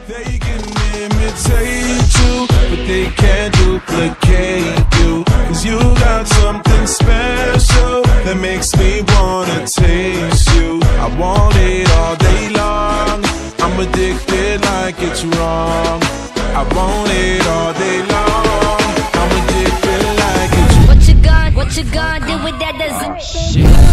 They can imitate you, but they can't duplicate you. 'Cause you got something special that makes me wanna taste you. I want it all day long. I'm addicted like it's wrong. I want it all day long. I'm addicted like it's wrong. What you gonna do with that dessert?